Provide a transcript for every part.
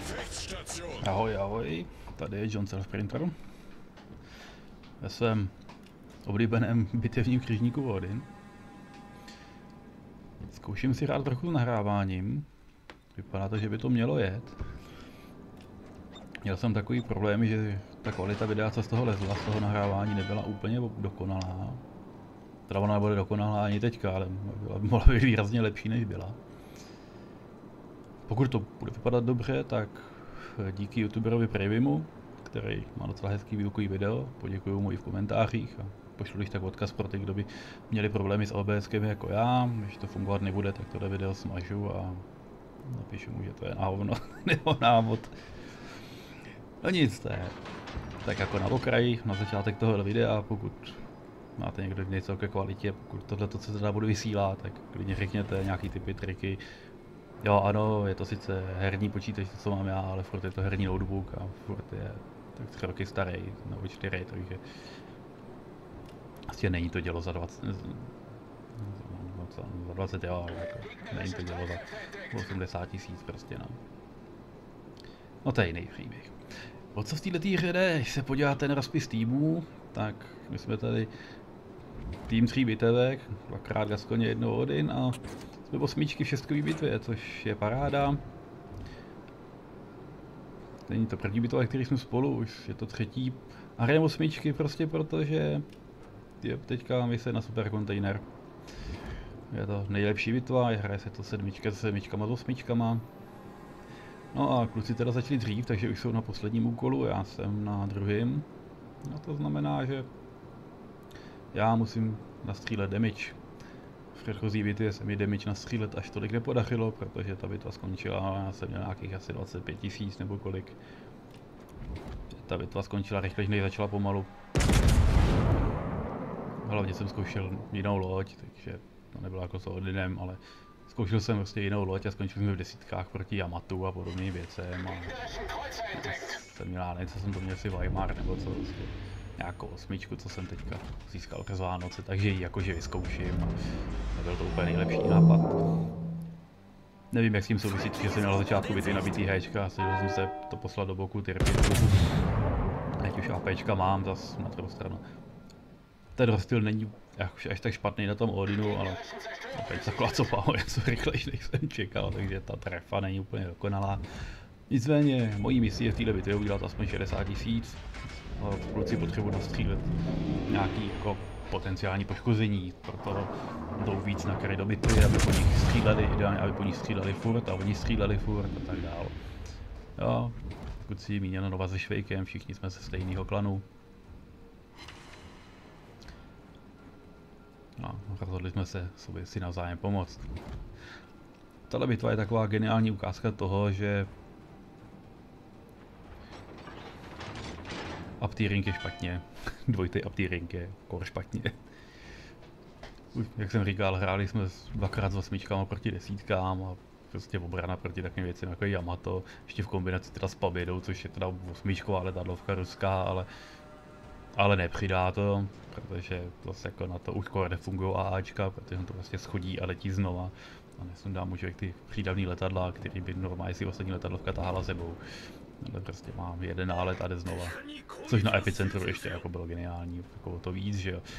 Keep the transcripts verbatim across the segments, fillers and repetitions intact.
Ahoj, ahoj, tady je John Sprinter ve svém oblíbeném bitevním křižníku Odin. Zkouším si hrát trochu s nahráváním. Vypadá to, že by to mělo jet. Měl jsem takový problém, že ta kvalita videa, co z toho lezla, z toho nahrávání nebyla úplně dokonalá. Teda ona nebude dokonalá ani teďka, ale mohla být výrazně lepší, než byla. Pokud to bude vypadat dobře, tak díky youtuberovi Previmu, který má docela hezký výukový video, poděkuju mu i v komentářích a pošlu když tak odkaz pro ty, kdo by měli problémy s OBSkem jako já. Když to fungovat nebude, tak tohle video smažu a napíšu mu, že to je na hovno nebo návod. No nic, to je tak jako na okraji, na začátek tohohle videa, pokud máte někdo něco ke kvalitě, pokud tohle to, co teda budu vysílat, tak klidně řekněte nějaký typy, triky. Jo, ano, je to sice herní počítač, co mám já, ale furt je to herní notebook a furt je tak tři roky starý, nebo čtyři, takže vlastně není to dělo za dvacet, za dvacet jo, ale jako není to dělo za osmdesát tisíc prostě, no. No to je jiný příběh. O co v této hře jde, když se podíváte na rozpis týmů, tak my jsme tady tým tří bitevek, dvakrát Gaskoně, jednou Odin a jsme osmičky v šestkový bitvě, což je paráda. Není to první bitva, který jsme spolu, už je to třetí. A hrajeme osmičky prostě protože je teďka mise na super kontejner. Je to nejlepší bitva, hraje se to sedmička s sedmičkama s osmičkama. No a kluci teda začali dřív, takže už jsou na posledním úkolu, já jsem na druhém. A to znamená, že já musím nastřílet damage. V předchozí bitvě se mi damage nastřílet až tolik nepodařilo, protože ta bitva skončila, já jsem měl nějakých asi dvacet pět tisíc nebo kolik. Ta bitva skončila rychle, než začala pomalu. Hlavně jsem zkoušel jinou loď, takže to nebylo jako s Odinem, ale zkoušel jsem prostě jinou loď a skončil jsme v desítkách proti Yamatu a podobným věcem. A jsem měl, já nevím, co jsem to měl si Weimar nebo co, prostě nějakou osmičku, co jsem teďka získal přes Vánoce, takže ji jakože vyzkouším. Nebyl to úplně nejlepší nápad. Nevím, jak s tím souvisí, že jsem měl na začátku bitvy nabitý héčka, a snažil jsem se to poslat do boku ty rpy. Teď už APčka mám zas na druhou stranu. Ten rozstyl není až tak špatný na tom Odinu, ale opět taková copa o něco rychlejší, než jsem čekal, takže ta trefa není úplně dokonalá. Nicméně, mojí misí je v této bitvě udělat aspoň šedesát tisíc. V kluci potřebuji nastřílet nějaký jako potenciální poškození, proto jdou víc na kary do bitvy, aby po nich stříleli, ideálně aby po nich stříleli furt a oni stříleli furt a tak dál. Jo, kluci míněno Nova se Švejkem, všichni jsme ze stejného klanu. No, rozhodli jsme se sobě si navzájem pomoct. Tato bitva je taková geniální ukázka toho, že up-tiering je špatně, dvojitý up-tiering je kor špatně. Jak jsem říkal, hráli jsme dvakrát s osmičkama proti desítkám a prostě obrana proti takovým věcem jako Yamato, ještě v kombinaci teda s Pabědou, což je teda osmičková letadlovka ruská, ale ale nepřidá to, protože vlastně jako na to už kor nefungují AAčka, protože on to vlastně schodí a letí znova. A nesundá mu člověk ty přídavný letadla, který by normálně si ostatní letadlovka tahala sebou. Ale prostě mám jeden nálet a jde znova. Což na epicentru ještě jako bylo geniální, jako to víc, že jo.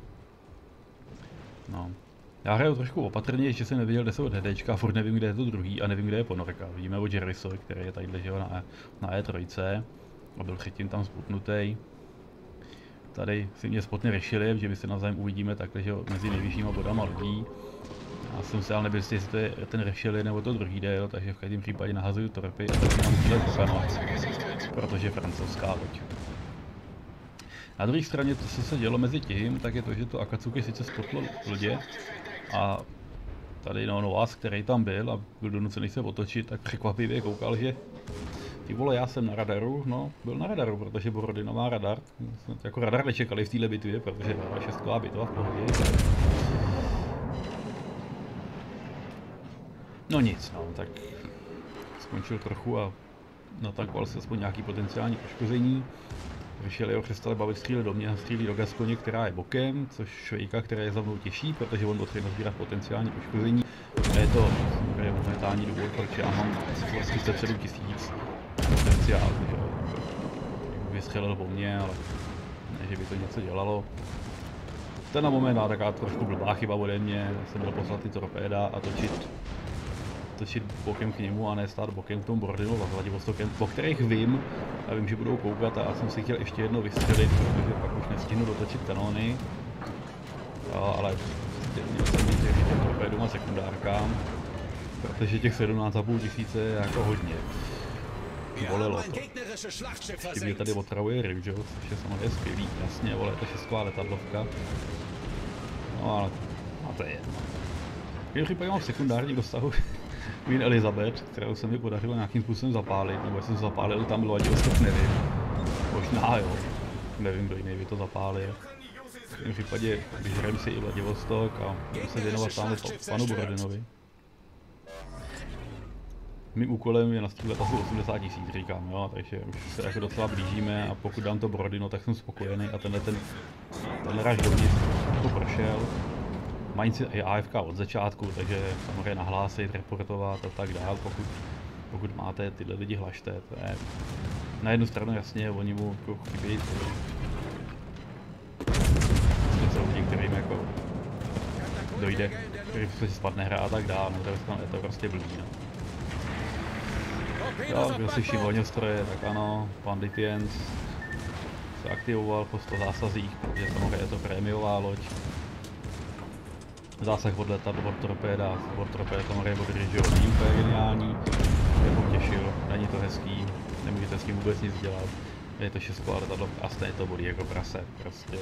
No. Já hraju trošku opatrně, že jsem neviděl, kde jsou DDčka, furt nevím, kde je to druhý a nevím, kde je ponorka. Vidíme od Jerviso, který je tadyhle, že jo, na, na E tři a byl předtím tam sputnutý. Tady si mě spotně řešili, že my se navzájem uvidíme takhle, že mezi nejvyššíma bodama lodí. Já jsem se ale nebyl jistý, jestli to je ten řešili nebo to druhý dél, takže v každém případě nahazuju torpy a tak mám střílet po kanónce, protože je francouzská loď. Na druhé straně, to, co se dělo mezi tím, tak je to, že to Akatsuki sice spotlo lodě a tady no, Noas, který tam byl a byl donucený se otočit, tak překvapivě koukal, že ty vole, já jsem na radaru, no, byl na radaru, protože Borodino má radar. Jako radar nečekali v téhle bitvě, protože byla šestková bitva v pohodě. No nic, no, tak skončil trochu a natankoval se aspoň nějaký potenciální poškození. Řešili ho, přestali bavit střílet do mě a střílí do Gaskoně, která je bokem, což Švejka, která je za mnou těžší, protože on potřebuje nazbírat potenciální poškození. A je to je momentální důvod, proč já mám třicet sedm tisíc potenciál, že vystřelil po mně, ale ne, že by to něco dělalo. Ten na moment má taková trošku blbá chyba ode mě, jsem měl poslat ty torpéda a točit, točit bokem k němu a ne stát bokem k tomu Borodinu za Vladivostokem, po kterých vím a vím, že budou koukat a já jsem si chtěl ještě jedno vystřelit, protože pak už nestihnu dotočit kanóny. Jo, ale měl jsem mít ještě těm torpédům a sekundárkám, protože těch sedmnáct a půl tisíce je jako hodně. Bolelo to. Ještě mě tady otravuje Rimjo, což je samozřejmě skvělý, jasně, vole, to šestková letadlovka. No ale, a to je jedno. V každém případě mám sekundární dostahu Queen Elizabeth, kterou se mi podařilo nějakým způsobem zapálit, nebo jestli jsem zapálil tam Vladivostok, nevím. Možná jo, nevím, kdo jiný by to zapálil. V každém případě vyžerem si i Vladivostok a budu se věnovat tamhle panu Borodinovi. Mým úkolem je nastřílet asi osmdesát tisíc, říkám, jo, takže už se jako docela blížíme a pokud dám to Borodino, tak jsem spokojený a tenhle ten, tenhle ráž dovnitř to prošel. Mají si i A F K od začátku, takže samozřejmě nahlásit, reportovat a tak dál, pokud, pokud máte tyhle lidi hlašte, to je na jednu stranu jasně, oni mu jako chybí, to jsou lidi, kterým jako dojde, který se spadne hra a tak dál, no to je to prostě blbý, no. Jo, kdo si všiml ohňostroje, tak ano, Banditians se aktivoval po sto zásazích, protože samozřejmě je to prémiová loď. Zásah od letadla, od torpéda, od torpéda samozřejmě od Ridgeho není úplně geniální, mě potěšil, není to hezký, nemůžete s tím vůbec nic dělat. Je to šestková letadlo a stejně to bolí jako prase, prostě.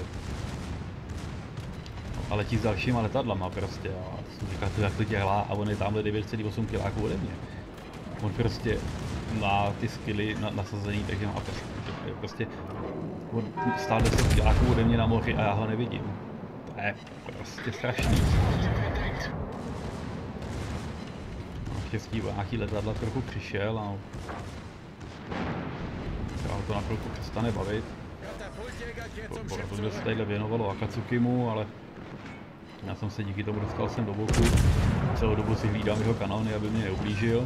A letí s dalšíma letadlama prostě a jsem říkal, jak to dělá a on je tamhle devět celá osm kiláků ode mě. On prostě má ty skilly na, nasazený, takže má prostě, prostě on stál deset kiláků ode mě na moři a já ho nevidím. To je prostě strašný. Naštěstí nějaký letadla trochu přišel a třeba to na chvilku přestane bavit. Protože se tadyhle věnovalo Akatsukimu, ale já jsem se díky tomu dostal sem do boku. Celou dobu si hlídám jeho kanóny, aby mě neublížil.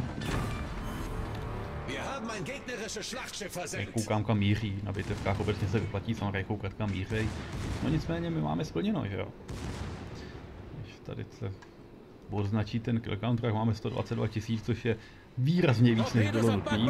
Koukám, kam míří, na bitevkách obecně se vyplatí samozřejmě koukat, kam mířej. No nicméně my máme splněno, že jo. Když tady se označí ten kill count, tak máme sto dvacet dva tisíc, což je výrazně víc, než bylo nutný.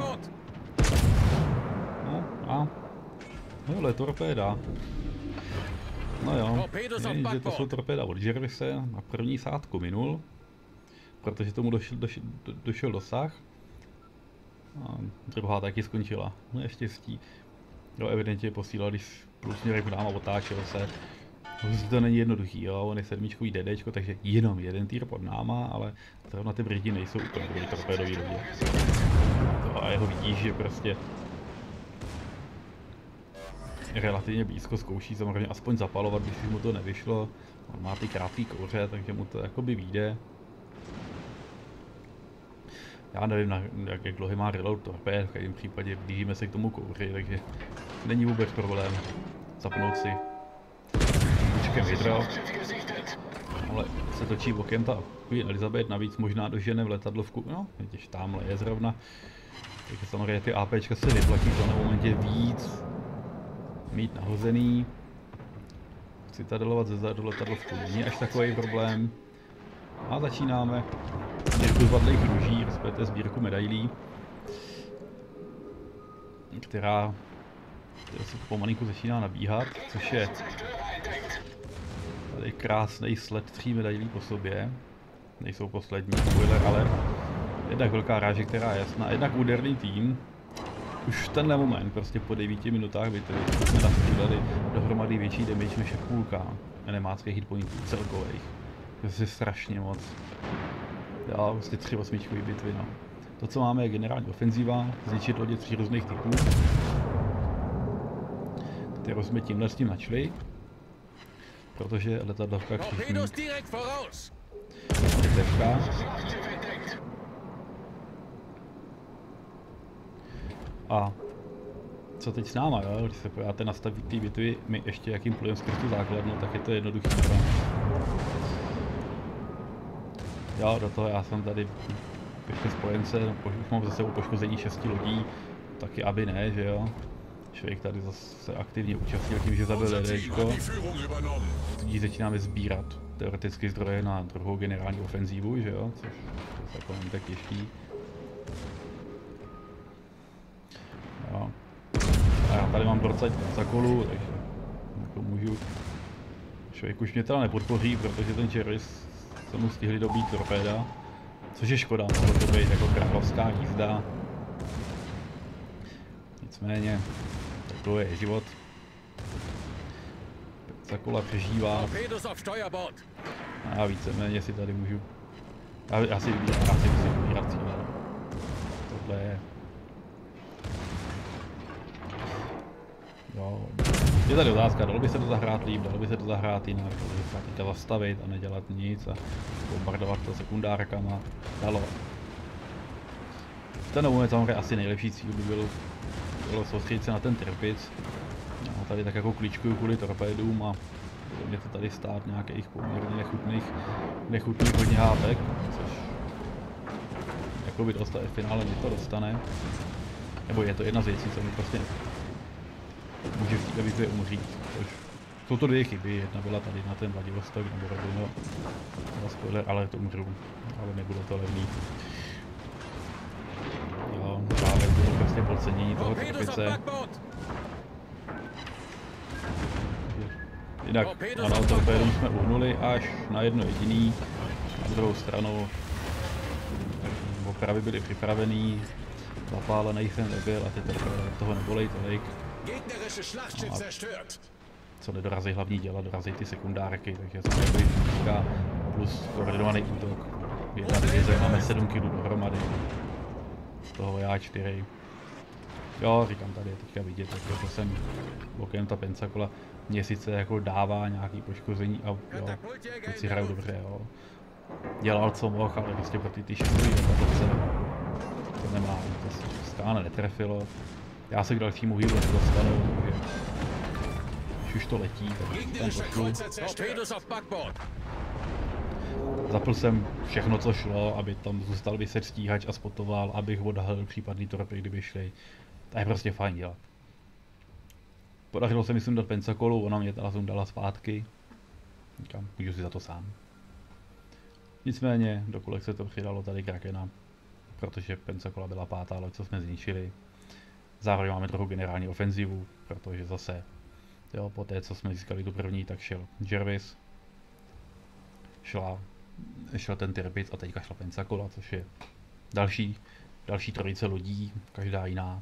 No a... hele, torpéda. No jo, jenže to jsou torpéda od Jervise, na první sádku minul, protože tomu došel, došel, došel dosah. A druhá taky skončila, no je štěstí. Jo, evidentně posílal, když průsměrek nám a otáčel se. Prostě to není jednoduchý, jo, on je sedmičkový DDčko, takže jenom jeden týr pod náma, ale zrovna ty Briti nejsou úplně dobrý torpédový lidi. A jeho vidíš, že prostě relativně blízko zkouší samozřejmě aspoň zapalovat, když mu to nevyšlo. On má ty krátký kouře, takže mu to jakoby vyjde. Já nevím, na, jak, jak dlouhý má reload torpéd, v každém případě blížíme se k tomu kouři, takže není vůbec problém zapnout si počkem hydro. Ale se točí bokem ta Queen Elizabeth, navíc možná dožene v letadlovku, no, vidíš, tamhle je zrovna. Takže samozřejmě ty APčka se vyplatí v daném momentě víc mít nahozený. Citadelovat ze zadu letadlovku není až takový problém. A začínáme sbírku zvadlých růží, respektive sbírku medailí, která, která se pomalinku začíná nabíhat, což je tady krásný sled tří medailí po sobě. Nejsou poslední, spoiler, ale jednak velká ráže, která je jasná, jednak úderný tým. Už v tenhle moment, prostě po devíti minutách bitvy, jsme nastříleli dohromady větší damage než je půlka enemáckých hitpointů celkových. To je strašně moc. Jo, prostě tři osmičkové bitvy, no. To, co máme, je generální ofenzíva, zničit lodě tří různých typů, kterou jsme tímhle s tím načli, protože letadlovka křižník bitevka. A co teď s náma, jo? Když se pojáte nastavit ty bitvy, my ještě jakým plujem skrz tu základnu, tak je to jednoduchý. Jo, do toho já jsem tady pěkně spojence, už mám za sebou poškození šesti lodí, taky aby ne, že jo. Člověk tady zase aktivně účastnil tím, že zabil LDčko. Tudíž začínáme sbírat teoreticky zdroje na druhou generální ofenzívu, že jo, což to jako není tak těžký. Jo. A já tady mám docela Pensacolu, takže jako můžu. Člověk už mě teda nepodpoří, protože ten Jervis se mu stihli dobít torpéda. Což je škoda, mohlo to být jako královská jízda. Nicméně, to je život. Pensacola přežívá. A já víceméně si tady můžu. Já, já si vybírám, já si musím vybírat cíle. Tohle je. Jo. Je tady otázka, dalo by se to zahrát líp, dalo by se to zahrát jinak, dalo by se teďka zastavit a nedělat nic a bombardovat to sekundárkama. Dalo. V ten moment samozřejmě asi nejlepší cíl by bylo, bylo soustředit se na ten Tirpitz. Já tady tak jako klíčkuju kvůli torpédům a bude mě to tady stát nějakých poměrně nechutných, nechutných hodně hápek, což jako by dostane, v finále mě to dostane. Nebo je to jedna z věcí, co mi prostě může v té bitvě umřít. Jsou to dvě chyby, jedna byla tady na ten Vladivostok, nebo Rodino, spoiler, ale to umřu, ale nebude to levný. Jo, právě bylo prostě podcenění toho Tirpitze. Jinak, ano, torpédům jsme uhnuli až na jedno jediný, na druhou stranu opravy byly připravený, zapálený jsem nebyl a ty torpédy toho nebolej tolik. A co nedorazí hlavní děla, dorazí ty sekundárky, takže jsme nebyli říká, plus koordinovaný útok. Jedna divize, máme sedm kilů dohromady, z toho já čtyři. Jo, říkám, tady je teďka vidět, takže to jsem bokem ta Pensacola mě sice jako dává nějaký poškození a jo, kluci hrajou dobře, jo. Dělal co mohl, ale prostě pro ty ty šestový letadlovce to nemá, to se skáne netrefilo. Já se k dalšímu hýlu nedostanu, takže když už to letí, tak tam pošlu. Zapl jsem všechno, co šlo, aby tam zůstal vyset stíhač a spotoval, abych odhalil případný torpy, kdyby šli. To je prostě fajn dělat. Podařilo se mi sundat Pensacolu, ona mě teda sundala zpátky. Říkám, můžu si za to sám. Nicméně, do kolek se to přidalo tady Krakena, protože Pensacola byla pátá loď, co jsme zničili. Zároveň máme trochu generální ofenzivu, protože zase, jo, po té, co jsme získali tu první, tak šel Jervis. Šla, šel ten Tirpitz a teďka šla Pensacola, což je další, další trojice lodí, každá jiná.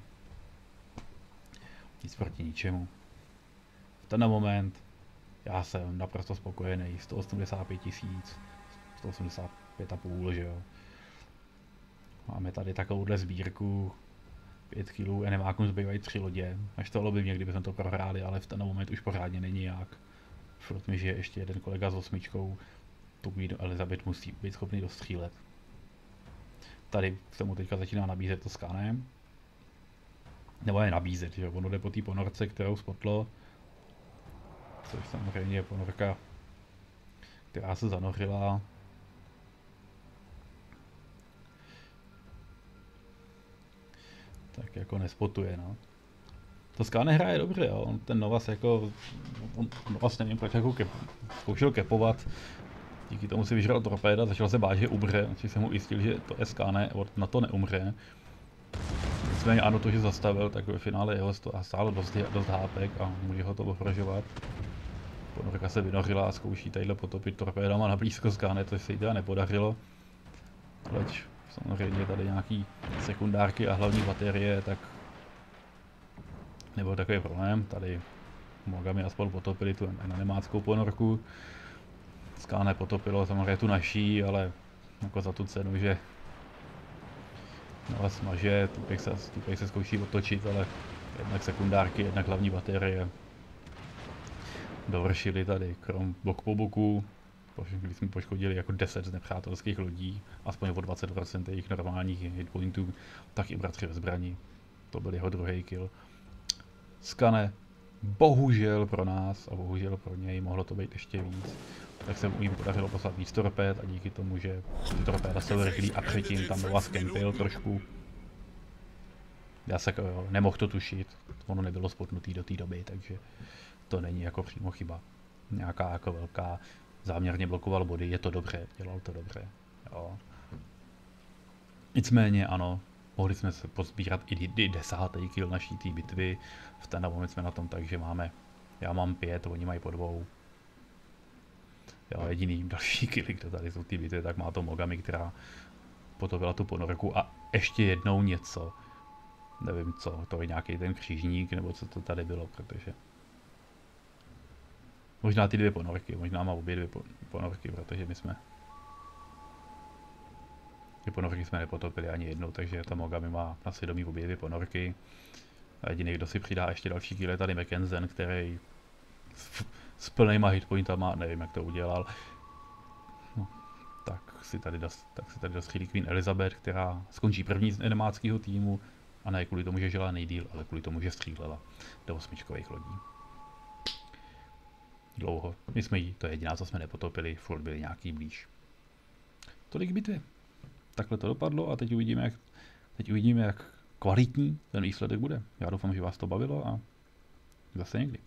Nic proti ničemu. V ten moment já jsem naprosto spokojený, sto osmdesát pět tisíc, sto osmdesát pět a půl, že jo. Máme tady takovouhle sbírku, pět kilů, enemákům zbývají tři lodě, až to by mě, kdyby jsme to prohráli, ale v ten moment už pořádně není jak. Furt mi žije ještě jeden kolega s osmičkou, tu Elizabeth musí být schopný dostřílet. Tady se mu teďka začíná nabízet to s Kanem. Nebo je nabízet, že ono jde po té ponorce, kterou spotlo. Což samozřejmě je ponorka, která se zanořila. Tak jako nespotuje, no. To Ska nehraje dobře, jo. On ten Novas jako, on Novas nevím proč jako kep, zkoušel kepovat. Díky tomu si vyžral torpéda, začal se bát, že umře, takže jsem mu ujistil, že to S K ne, na to neumře. Nicméně ano, to, že zastavil, tak ve finále jeho stálo dost, dost hápek a může ho to ohrožovat. Ponorka se vynořila a zkouší tadyhle potopit torpédama na blízko Skáne, to se jí teda nepodařilo. Leč samozřejmě tady nějaký sekundárky a hlavní baterie, tak nebyl takový problém. Tady Mogami aspoň potopili tu nemáckou ponorku. Skáne potopilo samozřejmě tu naší, ale jako za tu cenu, že no, smaže, tupek se, tupek se zkouší otočit, ale jednak sekundárky, jednak hlavní baterie dovršili tady krom blok po boku, když jsme poškodili jako deset z nepřátelských lodí, aspoň o dvacet procent jejich normálních hitpointů, tak i bratři ve zbraní. To byl jeho druhý kill. Skane, bohužel pro nás a bohužel pro něj, mohlo to být ještě víc. tak se jim podařilo poslat víc torpéd a díky tomu, že ty torpéda jsou rychlý a předtím tam byla skempil trošku. Já se jo, nemohl to tušit, ono nebylo spotnutý do té doby, takže to není jako přímo chyba. Nějaká jako velká, záměrně blokoval body, je to dobře, dělal to dobře, jo. Nicméně ano, mohli jsme se pozbírat i, i desátý kill naší té bitvy, v ten moment jsme na tom tak, že máme, já mám pět, oni mají po dvou. Jo, jediný další killy, kde tady jsou ty bitvy, tak má to Mogami, která potopila tu ponorku a ještě jednou něco. Nevím co, to je nějaký ten křižník, nebo co to tady bylo, protože... Možná ty dvě ponorky, možná má obě dvě ponorky, protože my jsme... Ty ponorky jsme nepotopili ani jednou, takže ta Mogami má na svědomí obě dvě ponorky. A jediný, kdo si přidá ještě další kill, je tady McKenzen, který s, s plnýma hitpointama, nevím jak to udělal. No, tak si tady, dos, tak si tady dostřílí Queen Elizabeth, která skončí první z enemáckého týmu. A ne kvůli tomu, že žila nejdýl, ale kvůli tomu, že střílela do osmičkových lodí. Dlouho. My jsme jí, to je jediná, co jsme nepotopili, furt byli nějaký blíž. Tolik bitvy. Takhle to dopadlo a teď uvidíme, jak, teď uvidíme, jak kvalitní ten výsledek bude. Já doufám, že vás to bavilo a zase někdy.